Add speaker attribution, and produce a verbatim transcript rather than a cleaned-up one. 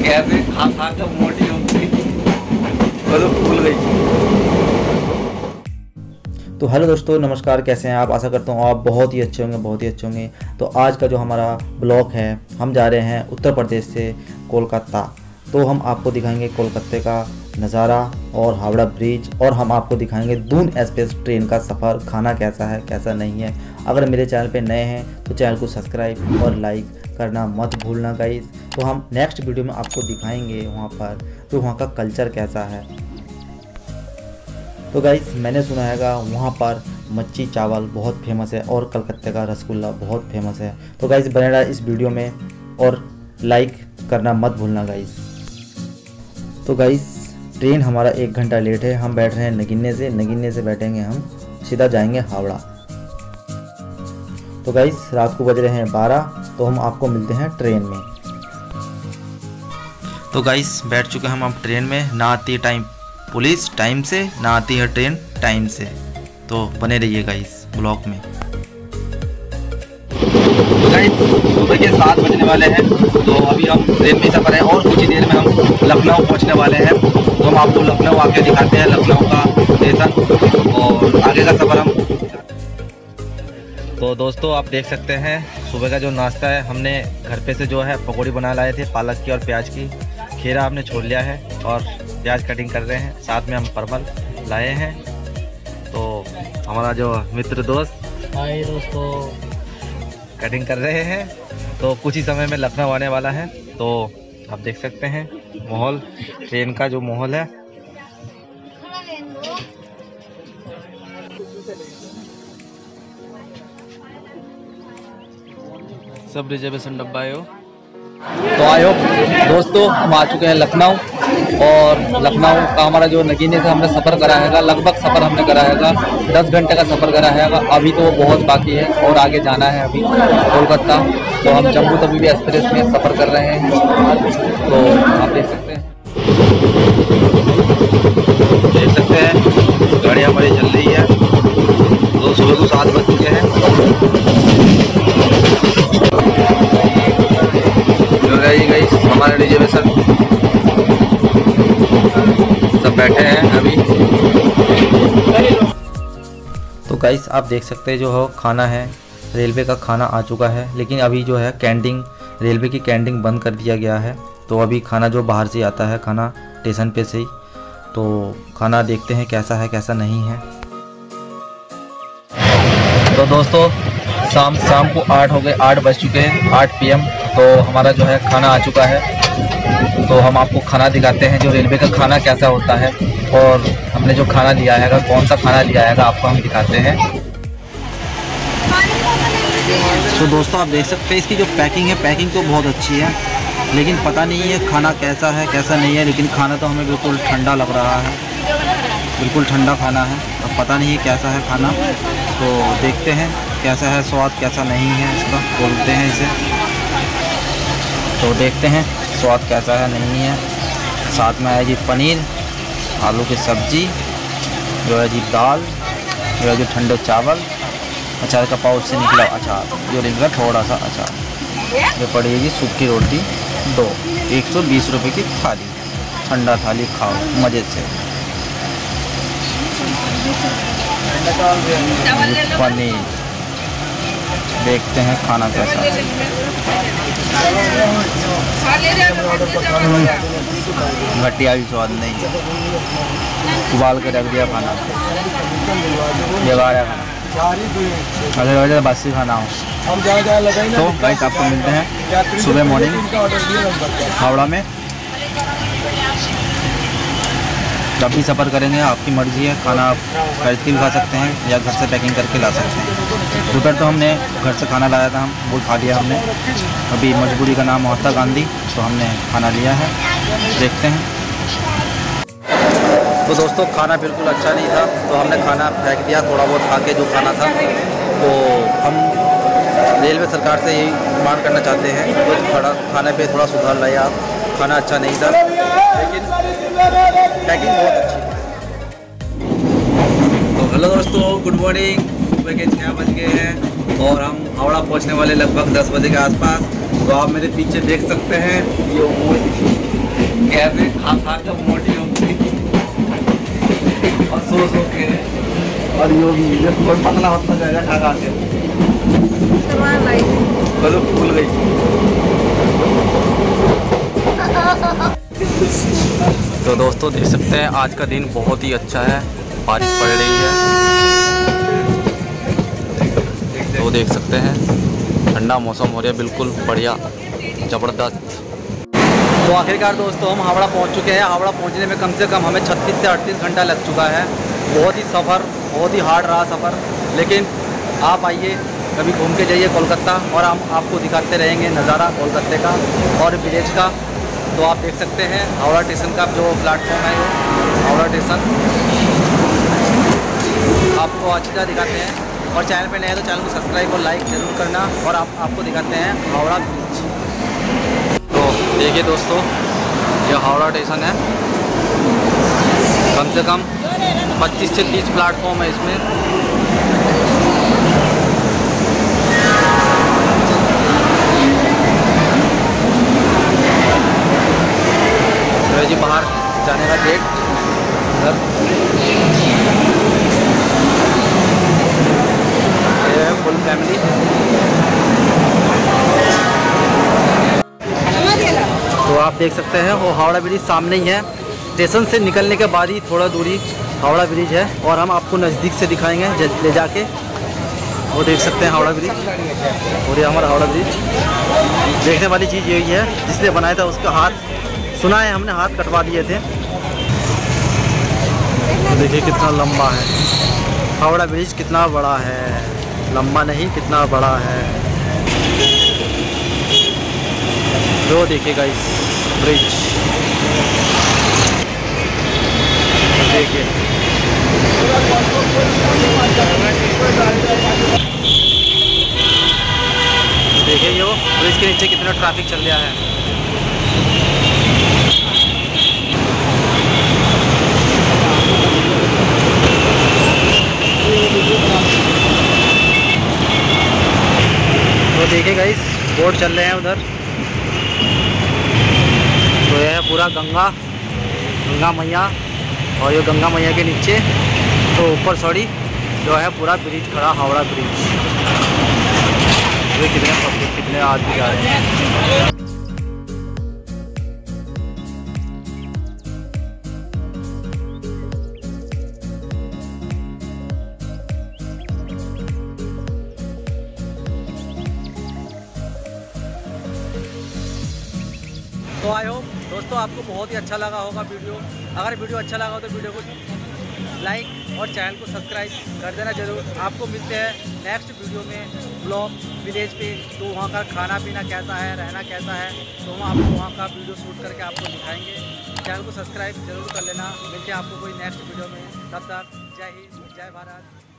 Speaker 1: कैसे खा खा कर मोटी हो गई, वो तो फूल गई।
Speaker 2: तो हेलो दोस्तों, नमस्कार। कैसे हैं आप? आशा करता हूँ आप बहुत ही अच्छे होंगे, बहुत ही अच्छे होंगे। तो आज का जो हमारा ब्लॉग है, हम जा रहे हैं उत्तर प्रदेश से कोलकाता। तो हम आपको दिखाएंगे कोलकाता का नज़ारा और हावड़ा ब्रिज, और हम आपको दिखाएंगे दून एक्सप्रेस ट्रेन का सफ़र, खाना कैसा है कैसा नहीं है। अगर मेरे चैनल पे नए हैं तो चैनल को सब्सक्राइब और लाइक करना मत भूलना गाइस। तो हम नेक्स्ट वीडियो में आपको दिखाएंगे वहाँ पर तो वहाँ का कल्चर कैसा है। तो गाइस, मैंने सुना है वहाँ पर मच्छी चावल बहुत फेमस है और कलकत्ते का रसगुल्ला बहुत फेमस है। तो गाइस, बने रहा इस वीडियो में और लाइक करना मत भूलना गाइस। तो गाइस, ट्रेन हमारा एक घंटा लेट है। हम बैठ रहे हैं नगीने से, नगीने से बैठेंगे हम सीधा जाएंगे हावड़ा। तो गाइस, रात को बज रहे हैं बारह, तो हम आपको मिलते हैं ट्रेन में। तो गाइस, बैठ चुके हैं हम अब ट्रेन में। ना आती टाइम पुलिस टाइम से, ना आती है ट्रेन टाइम से। तो बने रहिए गाइस ब्लॉग में।
Speaker 1: तो गाइस, सुबह के सात बजने वाले हैं, तो अभी हम ट्रेन में सफ़र है और कुछ ही देर में हम लखनऊ पहुंचने वाले हैं। तो हम आपको लखनऊ आके दिखाते हैं, लखनऊ का स्टेशन और आगे का सफ़र हम। तो दोस्तों, आप देख सकते हैं सुबह का जो नाश्ता है, हमने घर पे से जो है पकौड़ी बना लाए थे पालक की और प्याज की। खीरा हमने छोड़ लिया है और प्याज कटिंग कर रहे हैं, साथ में हम परवल लाए हैं। तो हमारा जो मित्र दोस्त,
Speaker 3: हाय दोस्तों,
Speaker 1: कटिंग कर रहे हैं। तो कुछ ही समय में लखनऊ आने वाला है। तो आप देख सकते हैं माहौल, ट्रेन का जो माहौल है।
Speaker 3: सब रिजर्वेशन डब्बा है हो।
Speaker 1: तो आयो दोस्तों, हम आ चुके हैं लखनऊ, और लखनऊ का हमारा जो नगीने से हमने सफ़र करा है, लगभग सफ़र हमने करा है दस घंटे का सफ़र करा है। अभी तो बहुत बाकी है और आगे जाना है अभी कोलकाता। तो हम जम्मू तवी भी एक्सप्रेस में सफ़र कर रहे हैं। तो आप देख सकते हैं देख सकते हैं गाड़ी हमारी चल रही है। तो सुबह को सात बज चुके हैं। गई हमारे रिजर्वेशन सब बैठे हैं अभी।
Speaker 2: तो गाइस, आप देख सकते हैं जो हो खाना है, रेलवे का खाना आ चुका है। लेकिन अभी जो है कैंटीन, रेलवे की कैंटीन बंद कर दिया गया है। तो अभी खाना जो बाहर से आता है, खाना स्टेशन पे से ही। तो खाना देखते हैं कैसा है कैसा नहीं है।
Speaker 1: तो दोस्तों, शाम शाम को आठ हो गए, आठ बज चुके हैं, आठ पी एम। तो हमारा जो है खाना आ चुका है। तो हम आपको खाना दिखाते हैं, जो रेलवे का खाना कैसा होता है, और हमने जो खाना लिया है, कौन सा खाना लिया है, आपको हम दिखाते हैं।
Speaker 2: तो दोस्तों, आप देख सकते हैं इसकी जो पैकिंग है, पैकिंग तो बहुत अच्छी है। लेकिन पता नहीं है खाना कैसा है कैसा नहीं है। लेकिन खाना तो हमें बिल्कुल ठंडा लग रहा है, बिल्कुल ठंडा खाना है। अब पता नहीं है कैसा है खाना, तो देखते हैं कैसा है, स्वाद कैसा नहीं है इसका, बोलते हैं इसे। तो देखते हैं स्वाद कैसा है नहीं है। साथ में है जी पनीर, आलू की सब्जी, जो है जी दाल, जो है जो ठंडे चावल, अचार का पाउच से निकला अचार, जो निकला थोड़ा सा अचार, जो पड़ी है जी सूखी रोटी दो, एक सौ बीस रुपये की थाली। ठंडा थाली खाओ मज़े से। पनीर, देखते हैं खाना कैसा है। घटिया भी स्वाद नहीं, उबाल के रख दिया खाना, बेकार है खाना, अगर वजह बासी खाना हो। तो गाइस, आपको मिलते हैं सुबह मॉर्निंग हावड़ा में। जब भी सफ़र करेंगे आपकी मर्ज़ी है, खाना आप खरीद के भी खा सकते हैं या घर से पैकिंग करके ला सकते हैं। दोपहर तो हमने घर से खाना लाया था, हम वो खा लिया हमने। अभी मजबूरी का नाम महात्मा गांधी, तो हमने खाना लिया है, देखते हैं। तो दोस्तों, खाना बिल्कुल अच्छा नहीं था, तो हमने खाना फेंक दिया, थोड़ा बहुत खा के जो खाना था। तो हम रेलवे सरकार से यही मांग करना चाहते हैं तो थोड़ा खाने पे थोड़ा सुधार लाइए आप। खाना अच्छा नहीं था, लेकिन पैकिंग बहुत अच्छी है। तो हेलो दोस्तों, गुड मॉर्निंग। सुबह के छः बज गए हैं और हम हावड़ा पहुंचने वाले लगभग दस बजे के आसपास। तो आप मेरे पीछे देख सकते हैं ये कैसे खा खा कर मोटी होती और सो सो के, और यो भी कोई पतला होता जाएगा खा खा के। चलो भूल गई।
Speaker 1: तो दोस्तों देख सकते हैं आज का दिन बहुत ही अच्छा है, बारिश पड़ रही है। तो देख सकते हैं ठंडा मौसम हो रहा है, बिल्कुल बढ़िया ज़बरदस्त। तो आखिरकार दोस्तों हम हावड़ा पहुंच चुके हैं। हावड़ा पहुंचने में कम से कम हमें छत्तीस से अड़तीस घंटा लग चुका है। बहुत ही सफ़र, बहुत ही हार्ड रहा सफ़र, लेकिन आप आइए कभी घूम के जाइए कोलकाता, और हम आपको दिखाते रहेंगे नज़ारा कोलकाता का और विलेज का। तो आप देख सकते हैं हावड़ा स्टेशन का जो प्लेटफॉर्म है, ये हावड़ा स्टेशन आपको अच्छी तरह दिखाते हैं। और चैनल पे नए हैं तो चैनल को सब्सक्राइब और लाइक ज़रूर करना। और आप आपको दिखाते हैं हावड़ा ब्रिज। तो देखिए दोस्तों ये हावड़ा स्टेशन है, कम से कम पच्चीस से तीस प्लेटफॉर्म है इसमें। तो जी बाहर जाने का गेट इधर फुल फैमिली। तो आप देख सकते हैं वो हावड़ा ब्रिज सामने ही है। स्टेशन से निकलने के बाद ही थोड़ा दूरी हावड़ा ब्रिज है, और हम आपको नज़दीक से दिखाएंगे ले जाके। वो देख सकते हैं हावड़ा ब्रिज, और ये हमारा हावड़ा ब्रिज। देखने वाली चीज़ यही है, जिसने बनाया था उसका हाथ, सुना है हमने हाथ कटवा दिए थे। तो देखिए कितना लंबा है हावड़ा ब्रिज, कितना बड़ा है, लंबा नहीं कितना बड़ा है। जो देखिएगा इस ब्रिज, देखिए देखिए ये ब्रिज के नीचे कितना ट्रैफिक चल रहा है। तो देखिएगा इस बोट चल रहे हैं उधर। तो यह है पूरा गंगा गंगा मैया, और ये गंगा मैया के नीचे तो ऊपर सॉरी जो है पूरा ब्रिज खड़ा, हावड़ा ब्रिज। ये कितने पब्लिक कितने आदमी जा रहे हैं। तो आई होप दोस्तों आपको बहुत ही अच्छा लगा होगा वीडियो। अगर वीडियो अच्छा लगा हो तो वीडियो को लाइक और चैनल को सब्सक्राइब कर देना जरूर। आपको मिलते हैं नेक्स्ट वीडियो में ब्लॉग विलेज पे। तो वहाँ का खाना पीना कैसा है, रहना कैसा है, तो हम आपको वहाँ का वीडियो शूट करके आपको दिखाएंगे। चैनल को सब्सक्राइब जरूर कर लेना। मिलते हैं आपको कोई नेक्स्ट वीडियो में, तब तक जय हिंद जय भारत।